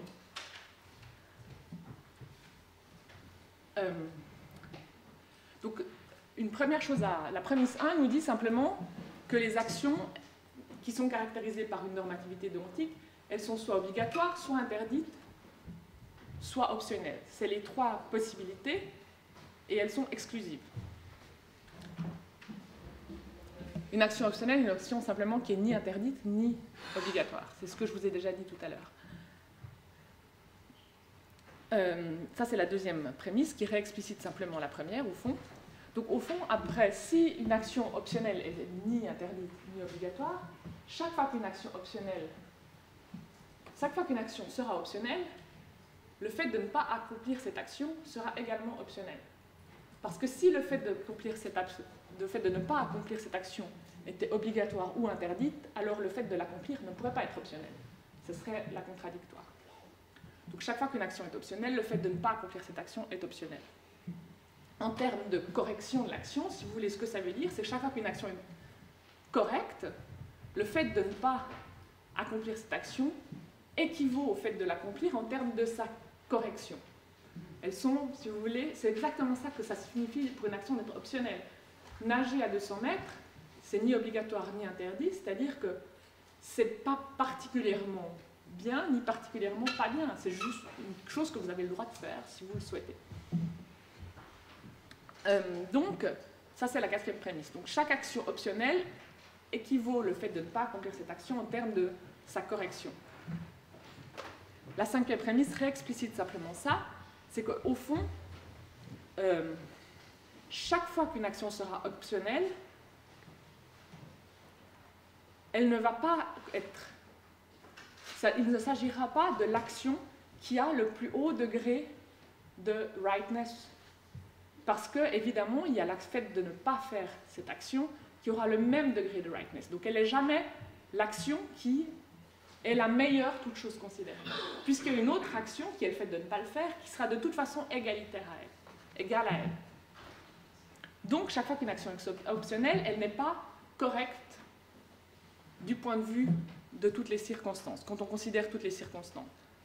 Euh, donc, une première chose, à, la prémisse un nous dit simplement que les actions qui sont caractérisées par une normativité déontique, elles sont soit obligatoires, soit interdites, soit optionnelle. C'est les trois possibilités et elles sont exclusives. Une action optionnelle, une action simplement qui est ni interdite ni obligatoire. C'est ce que je vous ai déjà dit tout à l'heure. Euh, ça, c'est la deuxième prémisse qui réexplicite simplement la première, au fond. Donc, au fond, après, si une action optionnelle est ni interdite ni obligatoire, chaque fois qu'une action optionnelle, chaque fois qu'une action sera optionnelle, le fait de ne pas accomplir cette action sera également optionnel. Parce que si le fait de, cette, le fait de ne pas accomplir cette action était obligatoire ou interdite, alors le fait de l'accomplir ne pourrait pas être optionnel. Ce serait la contradictoire. Donc chaque fois qu'une action est optionnelle, le fait de ne pas accomplir cette action est optionnel. En termes de correction de l'action, si vous voulez, ce que ça veut dire, c'est que chaque fois qu'une action est correcte, le fait de ne pas accomplir cette action équivaut au fait de l'accomplir en termes de sa correction. Elles sont, si vous voulez, c'est exactement ça que ça signifie pour une action d'être optionnelle. Nager à deux cents mètres, c'est ni obligatoire ni interdit, c'est-à-dire que c'est pas particulièrement bien ni particulièrement pas bien, c'est juste une chose que vous avez le droit de faire si vous le souhaitez. Euh, donc, ça c'est la quatrième prémisse. Donc chaque action optionnelle équivaut le fait de ne pas accomplir cette action en termes de sa correction. La cinquième prémisse réexplicite simplement ça, c'est qu'au fond, euh, chaque fois qu'une action sera optionnelle, elle ne va pas être... Ça, il ne s'agira pas de l'action qui a le plus haut degré de rightness. Parce que, évidemment, il y a le fait de ne pas faire cette action qui aura le même degré de rightness. Donc, elle n'est jamais l'action qui est la meilleure, toute chose considérée. Puisqu'il y a une autre action, qui est le fait de ne pas le faire, qui sera de toute façon égalitaire à elle, égale à elle. Donc, chaque fois qu'une action est optionnelle, elle n'est pas correcte du point de vue de toutes les circonstances, quand on considère toutes les circonstances.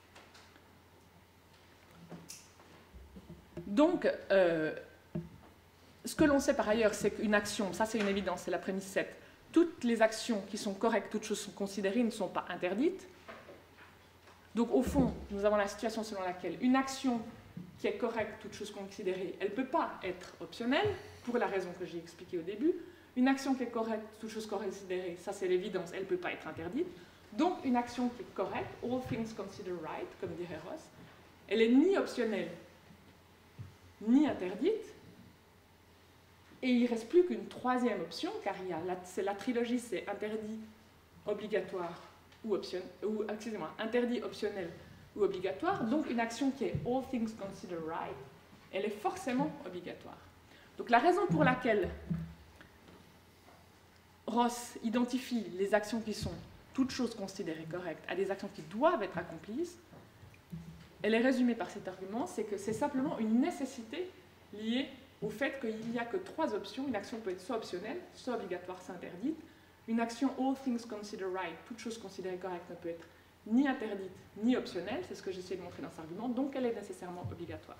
Donc, euh, ce que l'on sait par ailleurs, c'est qu'une action, ça c'est une évidence, c'est la prémisse sept, toutes les actions qui sont correctes, toutes choses sont considérées, ne sont pas interdites. Donc au fond, nous avons la situation selon laquelle une action qui est correcte, toutes choses considérées, elle ne peut pas être optionnelle, pour la raison que j'ai expliquée au début. Une action qui est correcte, toutes choses considérées, ça c'est l'évidence, elle ne peut pas être interdite. Donc une action qui est correcte, all things considered right, comme dirait Ross, elle n'est ni optionnelle, ni interdite. Et il ne reste plus qu'une troisième option, car il y a la, c'est la trilogie, c'est interdit, obligatoire ou optionnel, ou excusez-moi, interdit, optionnel ou obligatoire. Donc une action qui est all things considered right, elle est forcément obligatoire. Donc la raison pour laquelle Ross identifie les actions qui sont toutes choses considérées correctes à des actions qui doivent être accomplies, elle est résumée par cet argument, c'est que c'est simplement une nécessité liée au fait qu'il n'y a que trois options. Une action peut être soit optionnelle, soit obligatoire, c'est interdite. Une action all things considered right, toute chose considérée correcte, ne peut être ni interdite ni optionnelle, c'est ce que j'essaie de montrer dans cet argument, donc elle est nécessairement obligatoire.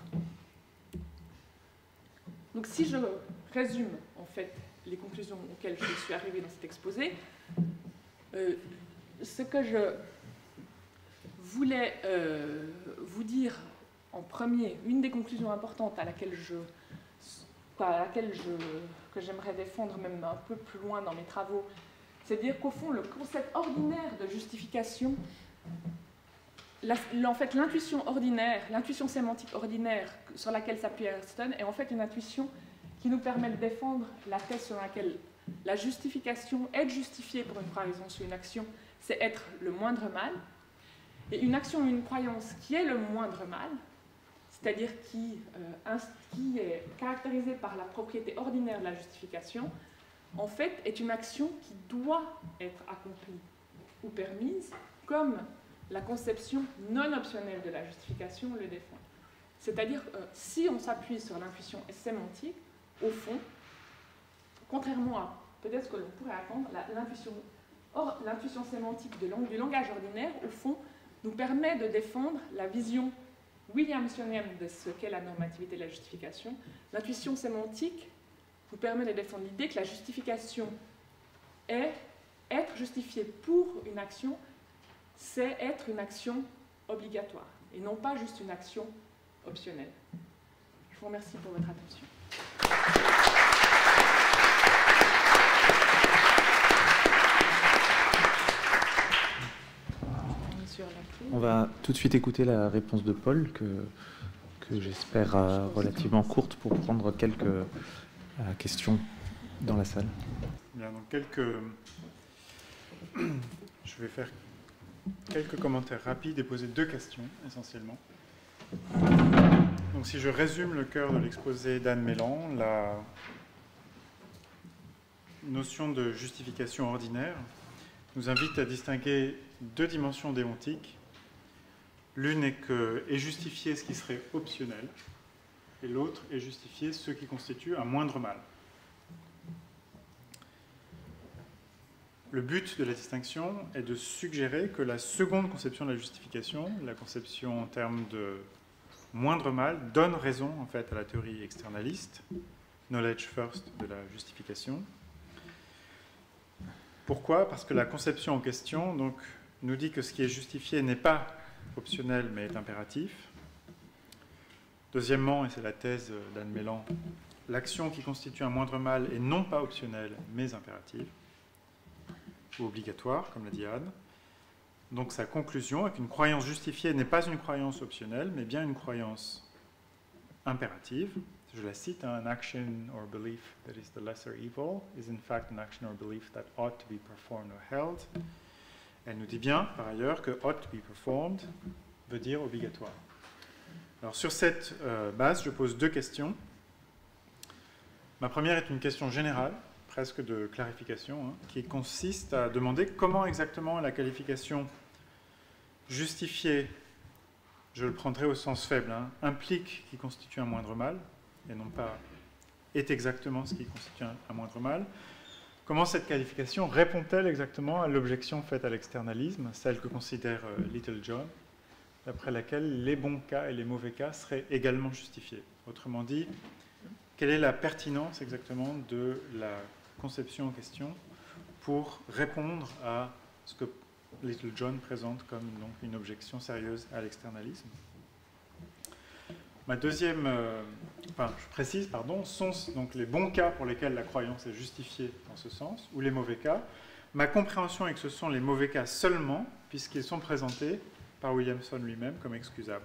Donc si je résume en fait les conclusions auxquelles je suis arrivée dans cet exposé, euh, ce que je voulais euh, vous dire en premier, une des conclusions importantes à laquelle je à laquelle je, que j'aimerais défendre même un peu plus loin dans mes travaux, c'est de dire qu'au fond, le concept ordinaire de justification, la, en fait, l'intuition ordinaire, l'intuition sémantique ordinaire sur laquelle s'appuie Airston est en fait une intuition qui nous permet de défendre la thèse selon laquelle la justification, être justifié pour une croyance ou une action, c'est être le moindre mal, et une action ou une croyance qui est le moindre mal, c'est-à-dire qui, euh, qui est caractérisée par la propriété ordinaire de la justification, en fait, est une action qui doit être accomplie ou permise, comme la conception non optionnelle de la justification le défend. C'est-à-dire, euh, si on s'appuie sur l'intuition sémantique, au fond, contrairement à peut-être ce que l'on pourrait attendre, l'intuition, or, l'intuition sémantique de, du langage ordinaire, au fond, nous permet de défendre la vision williamsonienne de ce qu'est la normativité de la justification. L'intuition sémantique vous permet de défendre l'idée que la justification est être justifiée pour une action, c'est être une action obligatoire. et non pas juste une action optionnelle. Je vous remercie pour votre attention. On va tout de suite écouter la réponse de Paul, que, que j'espère euh, relativement courte pour prendre quelques euh, questions dans la salle. Bien, donc quelques... Je vais faire quelques commentaires rapides et poser deux questions, essentiellement. Donc si je résume le cœur de l'exposé d'Anne Mélan, la notion de justification ordinaire nous invite à distinguer deux dimensions déontiques. L'une est, que, est justifier ce qui serait optionnel, et l'autre est justifier ce qui constitue un moindre mal. Le but de la distinction est de suggérer que la seconde conception de la justification, la conception en termes de moindre mal, donne raison en fait à la théorie externaliste, knowledge first de la justification. Pourquoi? Parce que la conception en question donc, nous dit que ce qui est justifié n'est pas optionnel mais est impératif. Deuxièmement, et c'est la thèse d'Anne Mélan, l'action qui constitue un moindre mal est non pas optionnelle mais impérative, ou obligatoire, comme l'a dit Anne. Donc sa conclusion est qu'une croyance justifiée n'est pas une croyance optionnelle mais bien une croyance impérative. Je la cite, an action or belief that is the lesser evil is in fact an action or belief that ought to be performed or held. Elle nous dit bien, par ailleurs, que ought to be performed veut dire obligatoire. Alors, sur cette euh, base, je pose deux questions. Ma première est une question générale, presque de clarification, hein, qui consiste à demander comment exactement la qualification justifiée, je le prendrai au sens faible, hein, implique qui constitue un moindre mal, et non pas est exactement ce qui constitue un, un moindre mal. Comment cette qualification répond-elle exactement à l'objection faite à l'externalisme, celle que considère euh, Littlejohn, d'après laquelle les bons cas et les mauvais cas seraient également justifiés? Autrement dit, quelle est la pertinence exactement de la conception en question pour répondre à ce que Littlejohn présente comme donc, une objection sérieuse à l'externalisme? Ma deuxième, euh, enfin, je précise, pardon, sont donc les bons cas pour lesquels la croyance est justifiée dans ce sens, ou les mauvais cas. Ma compréhension est que ce sont les mauvais cas seulement, puisqu'ils sont présentés par Williamson lui-même comme excusables.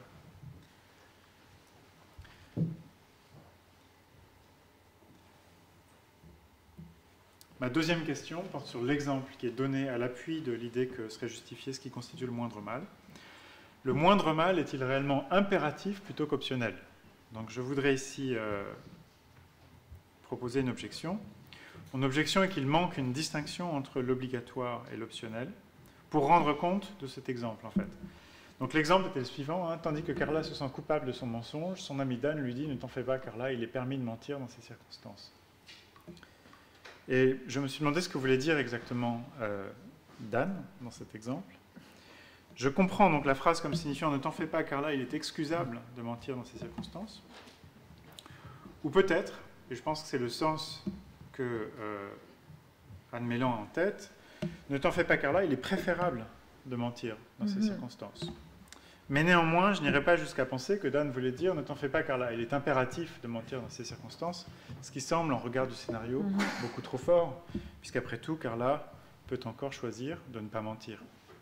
Ma deuxième question porte sur l'exemple qui est donné à l'appui de l'idée que serait justifié ce qui constitue le moindre mal. Le moindre mal est-il réellement impératif plutôt qu'optionnel? Donc je voudrais ici euh, proposer une objection. Mon objection est qu'il manque une distinction entre l'obligatoire et l'optionnel pour rendre compte de cet exemple en fait. Donc l'exemple était le suivant, hein, tandis que Carla se sent coupable de son mensonge, son ami Dan lui dit « Ne t'en fais pas Carla, il est permis de mentir dans ces circonstances ». Et je me suis demandé ce que voulait dire exactement euh, Dan dans cet exemple. Je comprends donc la phrase comme signifiant « Ne t'en fais pas, Carla, il est excusable de mentir dans ces circonstances ». Ou peut-être, et je pense que c'est le sens que euh, Anne Mélan a en tête, « Ne t'en fais pas, Carla, il est préférable de mentir dans ces mm-hmm. circonstances ». Mais néanmoins, je n'irai pas jusqu'à penser que Dan voulait dire « Ne t'en fais pas, Carla, il est impératif de mentir dans ces circonstances », ce qui semble, en regard du scénario, mm-hmm. beaucoup trop fort, puisqu'après tout, Carla peut encore choisir de ne pas mentir.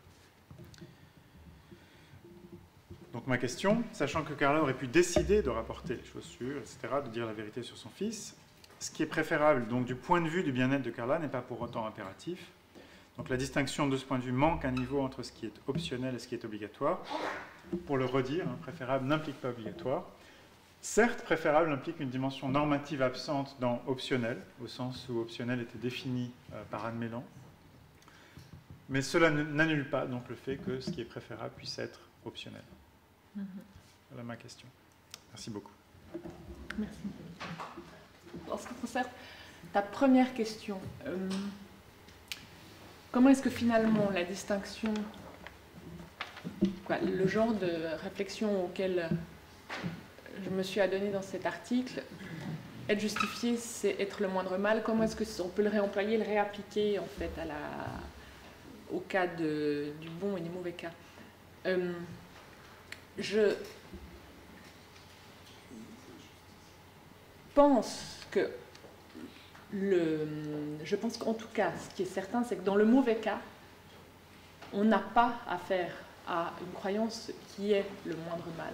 Donc ma question, sachant que Carla aurait pu décider de rapporter les chaussures, et cetera, de dire la vérité sur son fils, ce qui est préférable, donc du point de vue du bien-être de Carla, n'est pas pour autant impératif. Donc la distinction de ce point de vue manque un niveau entre ce qui est optionnel et ce qui est obligatoire. Pour le redire, hein, préférable n'implique pas obligatoire. Certes, préférable implique une dimension normative absente dans optionnel, au sens où optionnel était défini euh, par Anne Mélan. Mais cela n'annule pas donc le fait que ce qui est préférable puisse être optionnel. Voilà ma question. Merci beaucoup. Merci. En ce qui concerne ta première question, euh, comment est-ce que finalement la distinction, quoi, le genre de réflexion auquel je me suis adonnée dans cet article, être justifié, c'est être le moindre mal, comment est-ce qu'on peut le réemployer, le réappliquer en fait à la, au cas de, du bon et du mauvais cas? euh, je pense que le, je pense qu'en tout cas, ce qui est certain, c'est que dans le mauvais cas, on n'a pas affaire à une croyance qui est le moindre mal.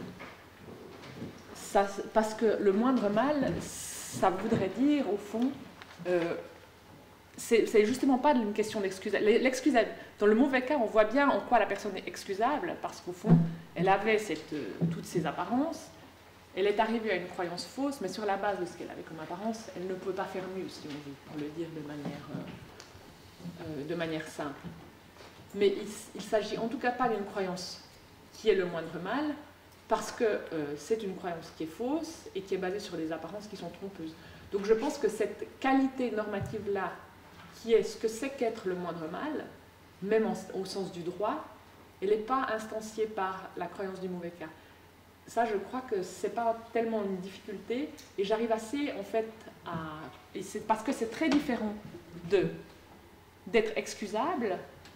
Ça, parce que le moindre mal, ça voudrait dire, au fond, euh, c'est justement pas une question d'excusable. Dans le mauvais cas, on voit bien en quoi la personne est excusable, parce qu'au fond, elle avait cette, euh, toutes ces apparences, elle est arrivée à une croyance fausse, mais sur la base de ce qu'elle avait comme apparence, elle ne peut pas faire mieux, si on veut, pour le dire de manière, euh, euh, de manière simple. Mais il ne s'agit en tout cas pas d'une croyance qui est le moindre mal, parce que euh, c'est une croyance qui est fausse et qui est basée sur des apparences qui sont trompeuses. Donc je pense que cette qualité normative-là, qui est ce que c'est qu'être le moindre mal, même en, au sens du droit, elle n'est pas instanciée par la croyance du mauvais cas. Ça, je crois que ce n'est pas tellement une difficulté, et j'arrive assez, en fait, à... Et c'est parce que c'est très différent de d'être excusable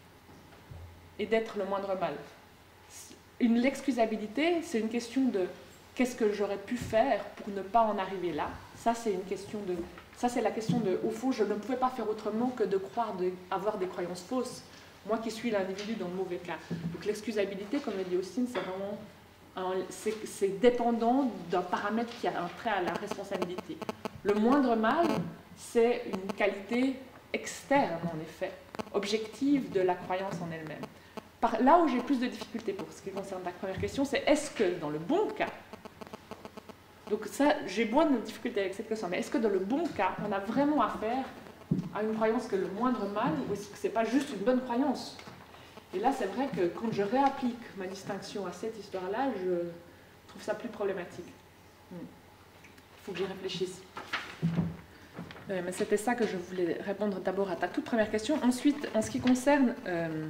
et d'être le moindre mal. L'excusabilité, c'est une question de qu'est-ce que j'aurais pu faire pour ne pas en arriver là. Ça, c'est une question de... Ça, c'est la question de, au fond, je ne pouvais pas faire autrement que de croire, de, avoir des croyances fausses, moi qui suis l'individu dans le mauvais cas. Donc l'excusabilité, comme le dit Austin, c'est vraiment, c'est dépendant d'un paramètre qui a un trait à la responsabilité. Le moindre mal, c'est une qualité externe, en effet, objective de la croyance en elle-même. Là où j'ai plus de difficultés pour ce qui concerne la première question, c'est est-ce que dans le bon cas, donc ça, j'ai moins de difficultés avec cette question, mais est-ce que dans le bon cas, on a vraiment affaire à une croyance que le moindre mal, ou est-ce que ce n'est pas juste une bonne croyance? Et là, c'est vrai que quand je réapplique ma distinction à cette histoire-là, je trouve ça plus problématique. Il faut que j'y réfléchisse. Euh, mais c'était ça que je voulais répondre d'abord à ta toute première question. Ensuite, en ce qui concerne euh,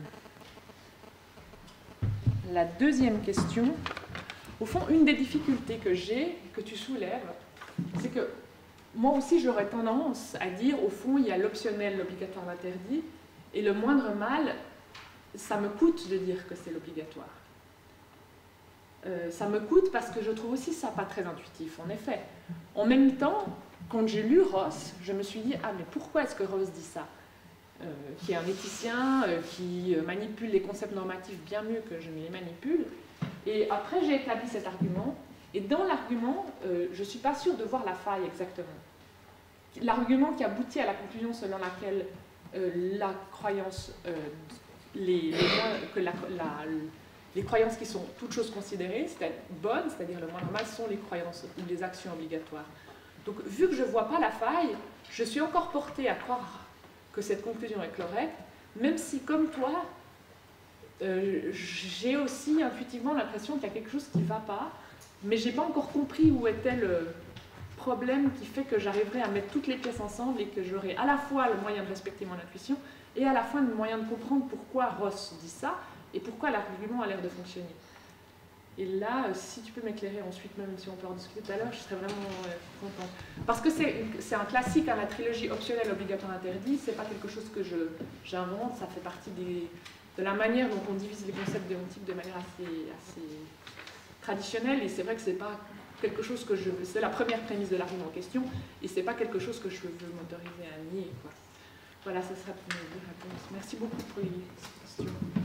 la deuxième question, au fond, une des difficultés que j'ai, que tu soulèves, c'est que moi aussi j'aurais tendance à dire, au fond, il y a l'optionnel, l'obligatoire, l'interdit, et le moindre mal, ça me coûte de dire que c'est l'obligatoire. Euh, ça me coûte parce que je trouve aussi ça pas très intuitif, en effet. En même temps, quand j'ai lu Ross, je me suis dit, ah mais pourquoi est-ce que Ross dit ça, euh, qui est un éthicien, euh, qui manipule les concepts normatifs bien mieux que je ne les manipule. Et après, j'ai établi cet argument, et dans l'argument, euh, je ne suis pas sûre de voir la faille exactement. L'argument qui aboutit à la conclusion selon laquelle euh, la croyance, euh, les, les, que la, la, les croyances qui sont toutes choses considérées, c'est-à-dire bonnes, c'est-à-dire le moindre mal, sont les croyances ou les actions obligatoires. Donc, vu que je ne vois pas la faille, je suis encore portée à croire que cette conclusion est correcte, même si, comme toi, Euh, j'ai aussi intuitivement l'impression qu'il y a quelque chose qui ne va pas, mais je n'ai pas encore compris où était le problème qui fait que j'arriverai à mettre toutes les pièces ensemble et que j'aurai à la fois le moyen de respecter mon intuition et à la fois le moyen de comprendre pourquoi Ross dit ça et pourquoi l'argument a l'air de fonctionner. Et là, si tu peux m'éclairer ensuite, même si on peut en discuter tout à l'heure, je serais vraiment euh, contente. Parce que c'est un classique, hein, la trilogie optionnelle, obligatoire, interdit, c'est pas quelque chose que j'invente, ça fait partie des... de la manière dont on divise les concepts déontiques de manière assez, assez traditionnelle, et c'est vrai que c'est pas quelque chose que je veux, c'est la première prémisse de l'argument en question, et c'est pas quelque chose que je veux m'autoriser à nier, quoi. Voilà, ça sera pour mes deux réponses. Merci beaucoup pour les questions.